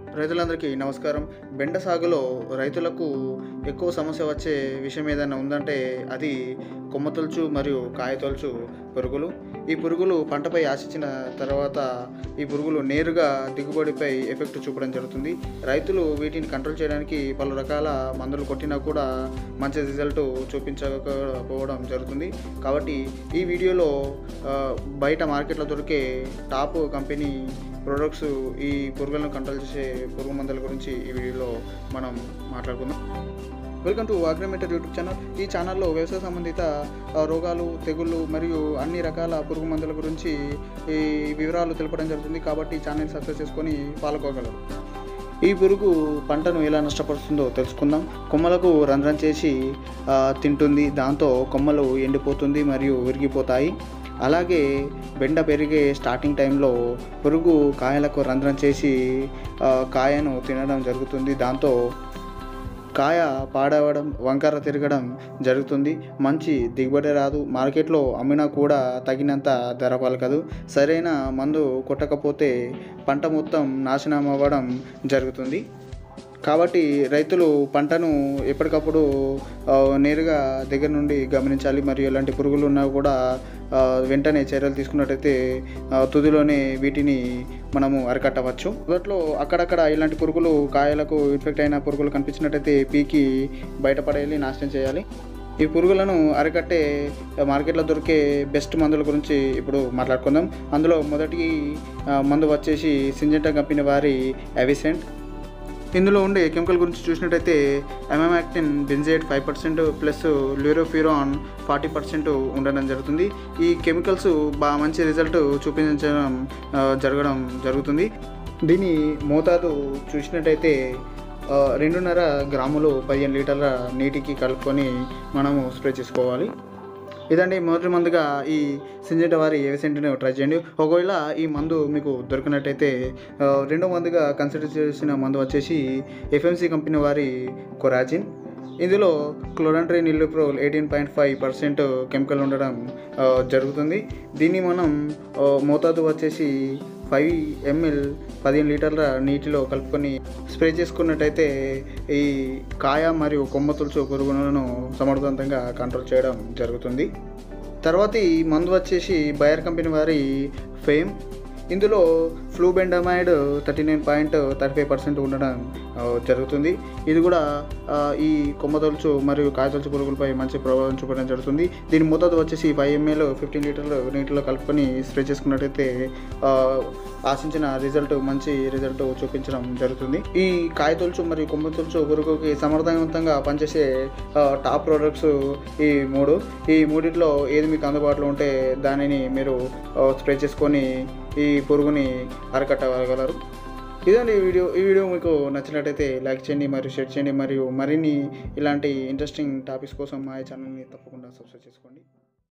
రైతులందరికీ నమస్కారం. బెండ సాగులో రైతులకు ఎక్కువ సమస్య వచ్చే విషయం ఏదైనా ఉందంటే అది కొమ్మ తొలుచు మరియు కాయ తొలుచు పురుగులు. ఈ పురుగులు పంటపై ఆశించిన తర్వాత ఈ పురుగులు నేరుగా దిగుబడిపై ఎఫెక్ట్ చూపడం జరుగుతుంది. రైతులు వీటిని కంట్రోల్ చేయడానికి పలు రకాల మందులు కొట్టినా కూడా మంచి రిజల్ట్ చూపించకపోవడం జరుగుతుంది. కాబట్టి ఈ వీడియోలో బయట మార్కెట్లో దొరికే టాప్ కంపెనీ ప్రొడక్ట్స్ ఈ పురుగులను కంట్రోల్ చేసే పురుగు మందుల గురించి ఈ వీడియోలో మనం మాట్లాడుకుందాం. Welcome to Agrimentor YouTube channel. ఈ ఛానల్లో వ్యవసాయ సంబంధిత రోగాలు, తెగుళ్ళు మరియు అన్ని రకాల పురుగు మందుల గురించి ఈ వివరాలు తెలపడం జరుగుతుంది. కాబట్టి ఈ ఛానల్ సబ్స్క్రైబ్ చేసుకొని పాల్గొగలరు. ఈ పురుగు పంటను ఎలా నష్టపరుస్తుందో తెలుసుకుందాం. కొమ్మలకు రంధ్రం చేసి తింటుంది. దాంతో కొమ్మలు ఎండిపోతుంది మరియు విరిగిపోతాయి. అలాగే బెండ పెరిగే స్టార్టింగ్ టైంలో పురుగు కాయలకు రంధ్రం చేసి కాయను తినడం జరుగుతుంది. దాంతో కాయ పాడవడం, వంకర తిరగడం జరుగుతుంది. మంచి దిగుబడి రాదు. మార్కెట్లో అమ్మినా కూడా తగినంత ధర పలకదు. సరైన మందు కొట్టకపోతే పంట మొత్తం నాశనం అవ్వడం జరుగుతుంది. కాబట్టి రైతులు పంటను ఎప్పటికప్పుడు నేరుగా దగ్గర నుండి గమనించాలి. మరియు ఎలాంటి పురుగులు ఉన్నా కూడా వెంటనే చర్యలు తీసుకున్నట్టయితే తుదిలోనే వీటిని మనము అరికట్టవచ్చు. మొదట్లో అక్కడక్కడ ఇలాంటి పురుగులు, కాయలకు ఇన్ఫెక్ట్ అయిన పురుగులు కనిపించినట్టయితే పీకి బయటపడేయాలి, నాశనం చేయాలి. ఈ పురుగులను అరికట్టే మార్కెట్లో దొరికే బెస్ట్ మందుల గురించి ఇప్పుడు మాట్లాడుకుందాం. అందులో మొదటి మందు వచ్చేసి సింజెంటా కంపెనీ వారి అవిసెంట్. ఇందులో ఉండే కెమికల్ గురించి చూసినట్టయితే అమామాక్టిన్ బెంజేట్ 5% ప్లస్ ల్యూరోఫిరాన్ 40% ఉండడం జరుగుతుంది. ఈ కెమికల్స్ మంచి రిజల్ట్ చూపించడం జరుగుతుంది. దీని మోతాదు చూసినట్టయితే 2.5 గ్రాములు 15 లీటర్ల నీటికి కలుపుకొని మనము స్ప్రే చేసుకోవాలి. ఇదండి మొదటి మందుగా ఈ సింజెంటా వారి ఏవిసెంట్ని ట్రై చేయండి. ఒకవేళ ఈ మందు మీకు దొరికినట్టయితే రెండో మందుగా కన్సిడర్ చేసిన మందు వచ్చేసి ఎఫ్ఎంసి కంపెనీ వారి కొరాజిన్. ఇందులో క్లోరంట్రిన్ ఇల్లుప్రోల్ 18.5% కెమికల్ ఉండడం జరుగుతుంది. దీన్ని మనం మోతాదు వచ్చేసి 5 ml 15 లీటర్ల నీటిలో కలుపుకొని స్ప్రే చేసుకున్నట్టయితే ఈ కాయ మరియు కొమ్మ తొలుచు పురుగులను సమర్థవంతంగా కంట్రోల్ చేయడం జరుగుతుంది. తర్వాతి మందు వచ్చేసి బయర్ కంపెనీ వారి ఫేమ్. ఇందులో ఫ్లూబెండమైడ్ 39.35% ఉండడం జరుగుతుంది. ఇది కూడా ఈ కొమ్మ తొలుచు మరియు కాయ తొలుచు పురుగులపై మంచి ప్రభావం చూపడం జరుగుతుంది. దీని మోతాదు వచ్చేసి 5 ml 15 లీటర్లు నీటిలో కలుపుకొని స్ప్రే చేసుకున్నట్టయితే ఆశించిన మంచి రిజల్ట్ చూపించడం జరుగుతుంది. ఈ కాయ తొలుచు మరియు కొమ్మ తొలుచు పురుగుకి సమర్థవంతంగా పనిచేసే టాప్ ప్రొడక్ట్స్ ఈ మూడిట్లో ఏది మీకు అందుబాటులో ఉంటే దానిని మీరు స్ప్రే చేసుకొని ఈ పురుగుని అరికట్టగలరు. ఇదండి ఈ వీడియో మీకు నచ్చినట్టయితే లైక్ చేయండి మరియు షేర్ చేయండి. మరియు మరిన్ని ఇలాంటి ఇంట్రెస్టింగ్ టాపిక్స్ కోసం మా ఛానల్ని తప్పకుండా సబ్స్క్రైబ్ చేసుకోండి.